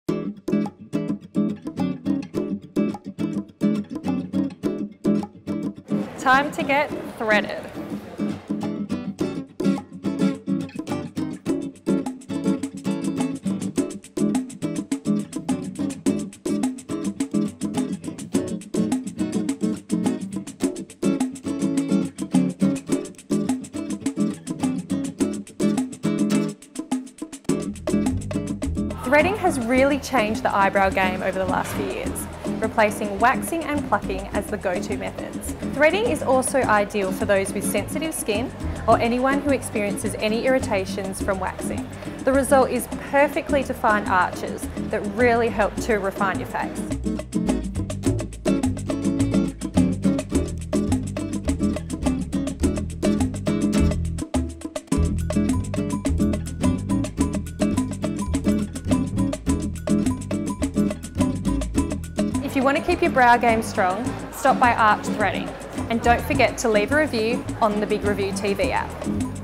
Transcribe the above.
Time to get threaded. Threading has really changed the eyebrow game over the last few years, replacing waxing and plucking as the go-to methods. Threading is also ideal for those with sensitive skin or anyone who experiences any irritations from waxing. The result is perfectly defined arches that really help to refine your face. If you want to keep your brow game strong, stop by arch threading. And don't forget to leave a review on the BIGReviewTV app.